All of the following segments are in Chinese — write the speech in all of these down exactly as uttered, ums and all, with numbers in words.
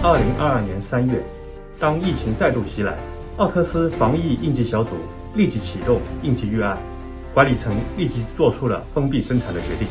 二零二二年三月，当疫情再度袭来，奥特斯防疫应急小组立即启动应急预案，管理层立即做出了封闭生产的决定。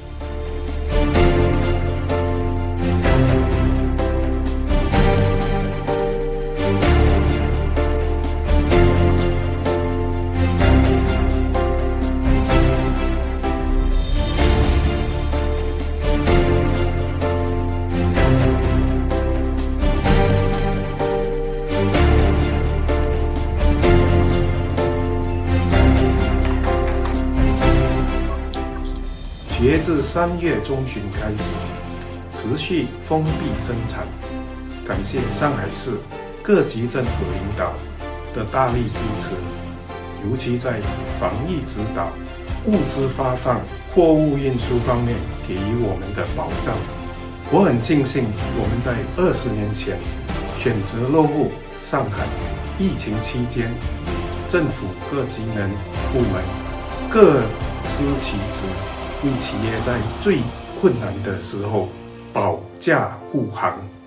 截至三月中旬开始，持续封闭生产。感谢上海市各级政府领导的大力支持，尤其在防疫指导、物资发放、货物运输方面给予我们的保障。我很庆幸我们在二十年前选择落户上海。疫情期间，政府各级能部门各司其职，为企业在最困难的时候保驾护航。